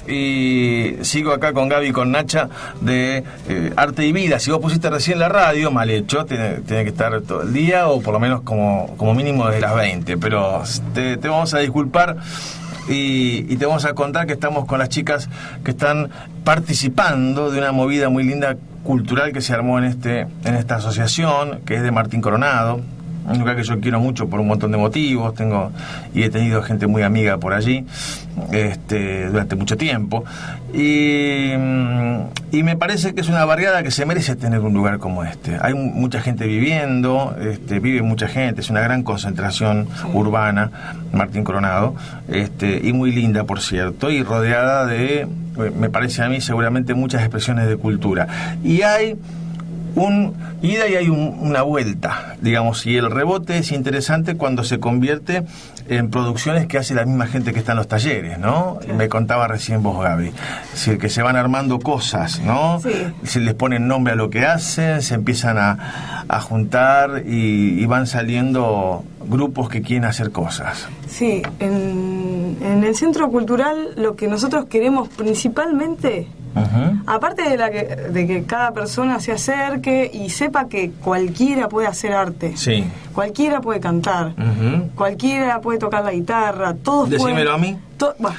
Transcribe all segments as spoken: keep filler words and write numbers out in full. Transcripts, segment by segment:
y sigo acá con Gaby y con Nacha de eh, Arte y Vida. Si vos pusiste recién la radio, mal hecho, tiene, tiene que estar todo el día o por lo menos como, como mínimo desde las veinte, pero te, te vamos a disculpar. Y, y te vamos a contar que estamos con las chicas que están participando de una movida muy linda cultural que se armó en este en esta asociación, que es de Martín Coronado, un lugar que yo quiero mucho por un montón de motivos. Tengo y he tenido gente muy amiga por allí este, durante mucho tiempo, y, y me parece que es una barriada que se merece tener un lugar como este. Hay mucha gente viviendo, este, vive mucha gente, es una gran concentración urbana, Martín Coronado, este, y muy linda, por cierto, y rodeada de, me parece a mí, seguramente muchas expresiones de cultura. Y hay un ida y hay un, una vuelta, digamos, y el rebote es interesante cuando se convierte en producciones que hace la misma gente que está en los talleres, ¿no? Sí. Me contaba recién vos, Gaby, es decir, que se van armando cosas, ¿no? Sí. Se les pone nombre a lo que hacen, se empiezan a, a juntar y, y van saliendo grupos que quieren hacer cosas. Sí, en, en el Centro Cultural lo que nosotros queremos principalmente, uh-huh. aparte de, la que, de que cada persona se acerque y sepa que cualquiera puede hacer arte, sí. cualquiera puede cantar, uh-huh. cualquiera puede tocar la guitarra, todos Decímelo pueden... a mí. To- bueno.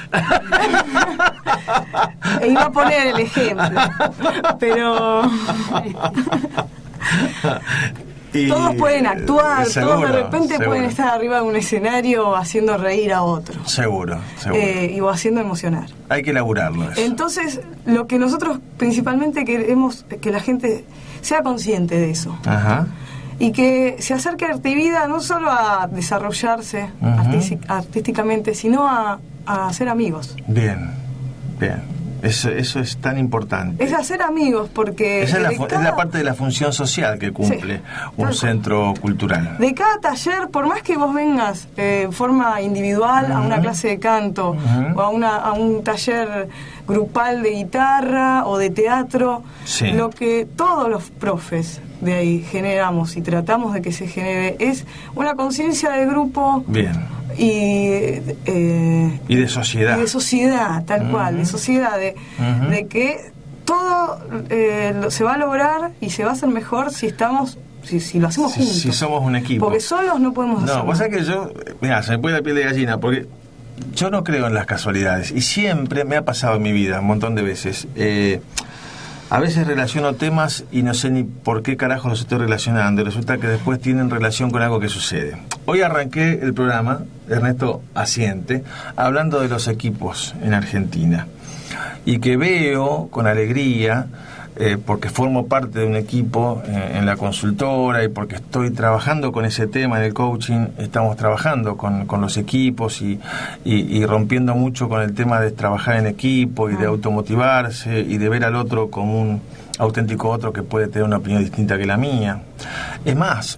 E iba a poner el ejemplo, pero... Y todos pueden actuar, seguro, todos de repente seguro. pueden estar arriba de un escenario haciendo reír a otro. Seguro, seguro. Eh, y o haciendo emocionar. Hay que elaborarlo eso. Entonces, lo que nosotros principalmente queremos es que la gente sea consciente de eso. Ajá. Y que se acerque a Arte y Vida no solo a desarrollarse uh-huh. artístic- artísticamente, sino a, a hacer amigos. Bien, bien. Eso, eso es tan importante. Es hacer amigos, porque... Esa es la, de fu- cada... es la parte de la función social que cumple Sí, un tal centro cual. cultural. De cada taller, por más que vos vengas eh, en forma individual uh-huh. a una clase de canto uh-huh. o a, una, a un taller grupal de guitarra o de teatro, sí. lo que todos los profes de ahí generamos y tratamos de que se genere es una conciencia de grupo. Bien. Y, eh, y de sociedad. Y de sociedad, tal uh-huh. cual, de sociedad, de, uh-huh. de que todo eh, lo, se va a lograr y se va a hacer mejor si estamos, si, si lo hacemos si, juntos. Si somos un equipo. Porque solos no podemos hacerlo. No, vos sabés que yo, mira, se me pone la piel de gallina, porque yo no creo en las casualidades. Y siempre me ha pasado en mi vida, un montón de veces. Eh, A veces relaciono temas y no sé ni por qué carajo los estoy relacionando, y resulta que después tienen relación con algo que sucede. Hoy arranqué el programa, Ernesto asiente, hablando de los equipos en Argentina, y que veo con alegría, eh, porque formo parte de un equipo eh, en la consultora y porque estoy trabajando con ese tema en el coaching, estamos trabajando con, con los equipos y, y, y rompiendo mucho con el tema de trabajar en equipo y de automotivarse y de ver al otro como un auténtico otro que puede tener una opinión distinta que la mía. Es más,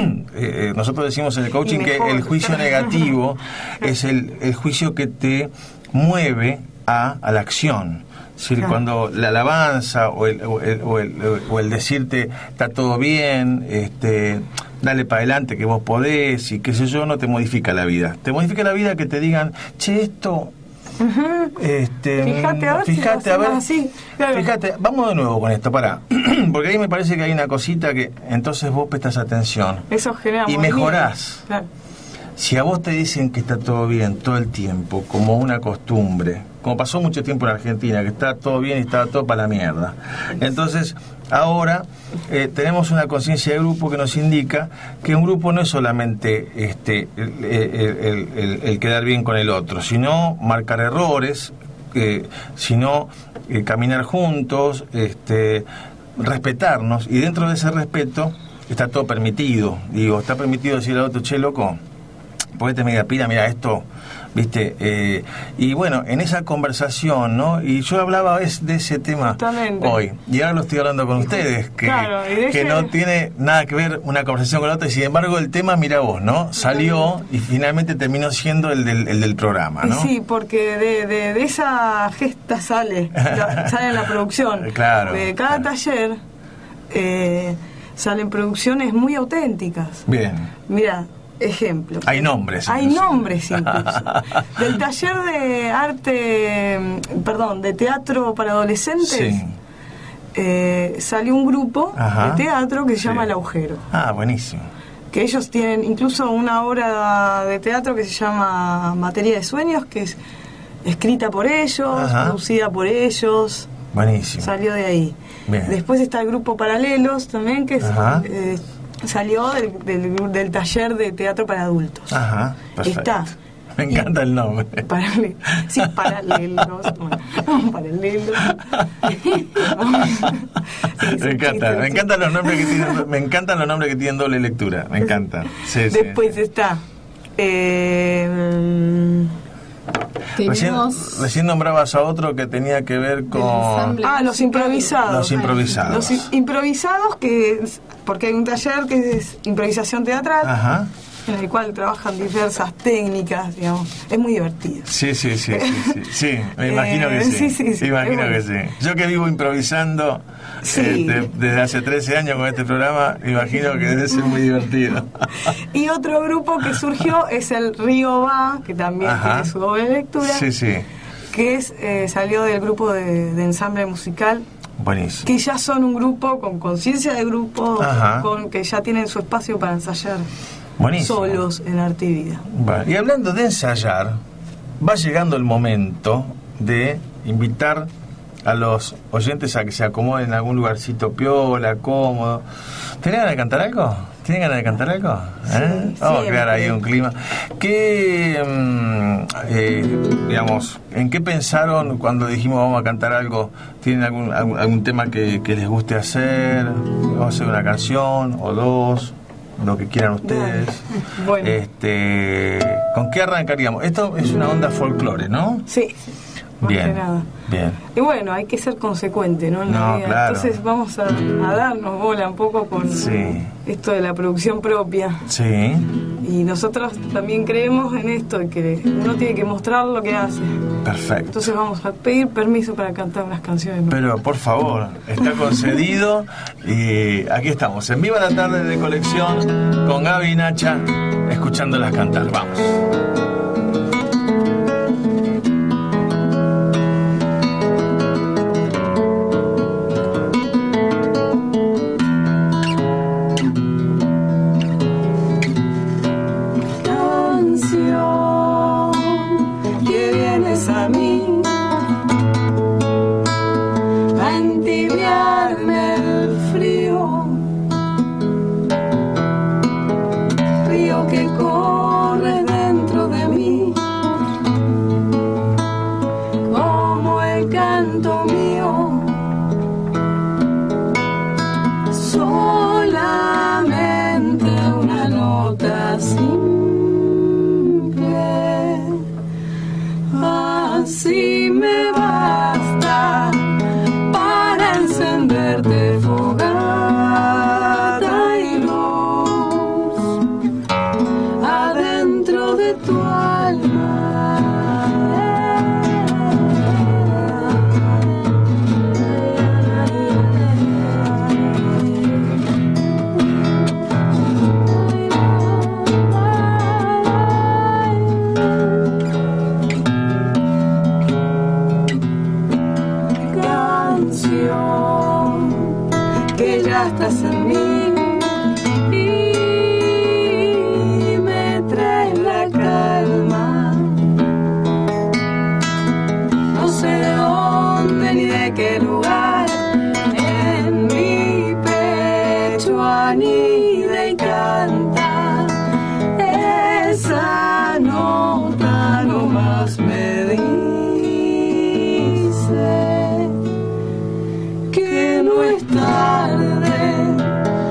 eh, nosotros decimos en el coaching que el juicio negativo es el, el juicio que te mueve a, a la acción. Es decir, claro. cuando la alabanza o el, o, el, o, el, o el decirte está todo bien, este, dale para adelante que vos podés y qué sé yo, no te modifica la vida. Te modifica la vida que te digan, che, esto... Uh-huh. Este, fíjate a ver, fíjate, si a ver así. Claro. Fíjate, vamos de nuevo con esto, pará. Porque ahí me parece que hay una cosita que entonces vos prestas atención. Eso genera y mejorás. Claro. Si a vos te dicen que está todo bien todo el tiempo, como una costumbre, como pasó mucho tiempo en Argentina, que está todo bien y está todo para la mierda. Entonces, ahora eh, tenemos una conciencia de grupo que nos indica que un grupo no es solamente este el, el, el, el, el quedar bien con el otro, sino marcar errores, eh, sino eh, caminar juntos, este, respetarnos, y dentro de ese respeto está todo permitido. Digo, está permitido decirle al otro, che, loco, ponete media pila, mira esto, viste, eh, y bueno, en esa conversación, ¿no? Y yo hablaba es de ese tema Totalmente. Hoy, y ahora lo estoy hablando con ustedes, que, claro, deje... que no tiene nada que ver una conversación con la otra, y sin embargo el tema, mira vos, ¿no? Salió y finalmente terminó siendo el del, el del programa, ¿no? Sí, porque de, de, de esa gesta sale, la, sale la producción. Claro. De cada claro. taller eh, salen producciones muy auténticas. Bien. Mira, ejemplos. Hay nombres. Hay incluso. nombres incluso. Del taller de arte, perdón, de teatro para adolescentes, sí. eh, salió un grupo Ajá. de teatro que se sí. llama El Agujero. Ah, buenísimo. Que ellos tienen incluso una obra de teatro que se llama Materia de Sueños, que es escrita por ellos, Ajá. producida por ellos. Buenísimo. Salió de ahí. Bien. Después está el grupo Paralelos también, que es, eh, salió del, del, del taller de teatro para adultos. Ajá, perfecto. Está. Me encanta el nombre. Parale, sí, Paralelos. Bueno, paralelos. sí, me encanta, me encantan los nombres que tienen, me encantan los nombres que tienen doble lectura. Me encantan. Sí, Después sí. está. Eh, Recién, recién nombrabas a otro que tenía que ver con... Ah, los improvisados. Los improvisados. Los improvisados, que es, porque hay un taller que es improvisación teatral, Ajá. en el cual trabajan diversas técnicas, digamos. Es muy divertido. Sí, sí, sí, sí, sí, sí me imagino que sí. sí, sí, sí me imagino bueno. que sí. Yo que vivo improvisando sí. eh, de, desde hace trece años con este programa, me imagino que debe ser muy divertido. Y otro grupo que surgió es el Río Va, que también Ajá. tiene su doble lectura. Sí, sí. Que es, eh, salió del grupo de, de ensamble musical. Buenísimo. Que ya son un grupo con conciencia de grupo, con que ya tienen su espacio para ensayar. Buenísimo. Solos en Arte y Vida. Bueno, y hablando de ensayar, va llegando el momento de invitar a los oyentes a que se acomoden en algún lugarcito piola, cómodo. ¿Tienen ganas de cantar algo? ¿Tienen ganas de cantar algo? ¿Eh? Sí, Vamos a crear ahí un clima. ¿Qué, eh, digamos, en qué pensaron cuando dijimos vamos a cantar algo? ¿Tienen algún, algún, algún tema que, que les guste hacer? ¿Vamos a hacer una canción o dos? Lo que quieran ustedes. Bueno. Este, ¿con qué arrancaríamos? Esto es una onda folclore, ¿no? Sí. Más bien, que nada. bien. Y bueno, hay que ser consecuente, ¿no? En la no, vida. Claro. Entonces vamos a, a darnos bola un poco con sí. esto de la producción propia. Sí. Y nosotros también creemos en esto, de que uno tiene que mostrar lo que hace. Perfecto. Entonces vamos a pedir permiso para cantar unas canciones, ¿no? Pero por favor, está concedido. Y aquí estamos, en Viva la Tarde de Colección, con Gaby y Nacha, escuchándolas cantar. Vamos. Que no es tarde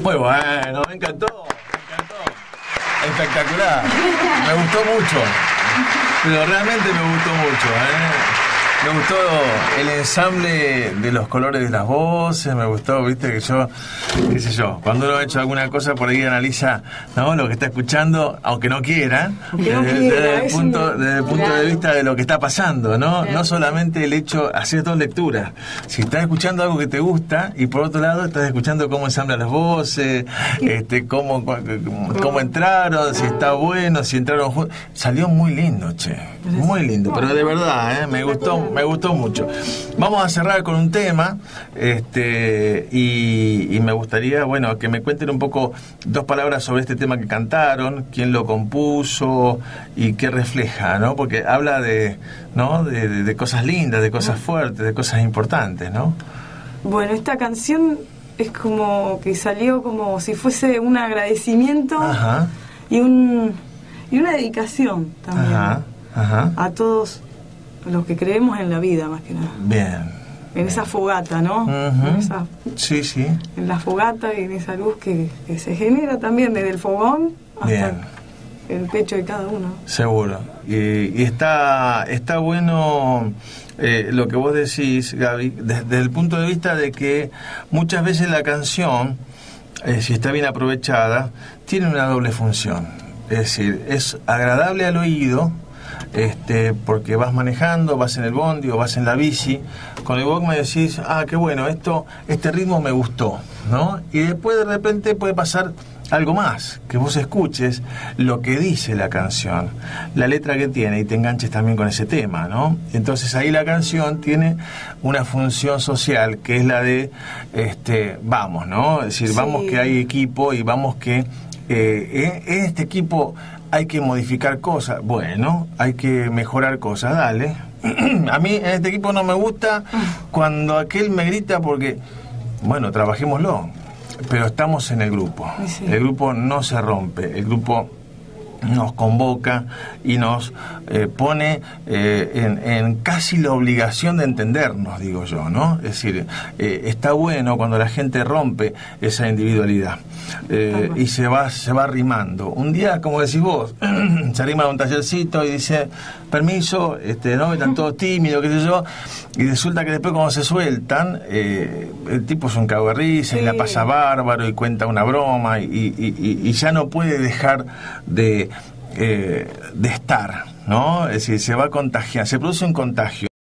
Muy bueno, me encantó, me encantó. Espectacular. Me gustó mucho. Pero realmente me gustó mucho, ¿eh? Me gustó el ensamble de los colores de las voces, me gustó, viste, que yo, qué sé yo, cuando uno ha hecho alguna cosa por ahí analiza, ¿no?, lo que está escuchando, aunque no quiera, aunque no desde, quiera, desde el punto, desde el punto claro. de vista de lo que está pasando, ¿no? Claro. No solamente el hecho, hacer dos lecturas. Si estás escuchando algo que te gusta, y por otro lado estás escuchando cómo ensamblan las voces, este, cómo, cómo, cómo entraron, si está bueno, si entraron juntos. Salió muy lindo, che. Muy lindo, pero de verdad, ¿eh? me gustó, me gustó mucho. Vamos a cerrar con un tema, este, y, y me gustaría, bueno, que me cuenten un poco, dos palabras sobre este tema que cantaron, quién lo compuso y qué refleja, ¿no? Porque habla de, ¿no?, de, de, de cosas lindas, de cosas fuertes, de cosas importantes, ¿no? Bueno, esta canción es como que salió como si fuese un agradecimiento. Ajá. y un y una dedicación también. Ajá. Ajá. A todos los que creemos en la vida, más que nada. Bien. En esa fogata, ¿no? Uh-huh. En esa, sí, sí. En la fogata y en esa luz que, que se genera también desde el fogón hasta Bien. el pecho de cada uno. Seguro. Y, y está, está bueno eh, lo que vos decís, Gaby, desde el punto de vista de que muchas veces la canción, eh, si está bien aprovechada, tiene una doble función. Es decir, es agradable al oído, este, porque vas manejando, vas en el bondi o vas en la bici, con el vos me decís, ah, qué bueno, esto, este ritmo me gustó, ¿no? Y después de repente puede pasar algo más, que vos escuches lo que dice la canción, la letra que tiene, y te enganches también con ese tema, ¿no? Entonces ahí la canción tiene una función social, que es la de, este, vamos, ¿no? Es decir, sí. Vamos que hay equipo y vamos que eh, en este equipo hay que modificar cosas, bueno, hay que mejorar cosas, dale. A mí en este equipo no me gusta cuando aquel me grita porque, bueno, trabajémoslo, pero estamos en el grupo. Sí. El grupo no se rompe, el grupo nos convoca y nos eh, pone eh, en, en casi la obligación de entendernos, digo yo, ¿no? Es decir, eh, está bueno cuando la gente rompe esa individualidad eh, y se va se va arrimando. Un día, como decís vos, se arrima a un tallercito y dice, permiso, este, ¿no? Están todos tímidos, qué sé yo, y resulta que después cuando se sueltan, eh, el tipo es un cago de risa, sí. Y la pasa bárbaro y cuenta una broma y, y, y, y ya no puede dejar de Eh, de estar, ¿no? Es decir, se va a contagiar, se produce un contagio.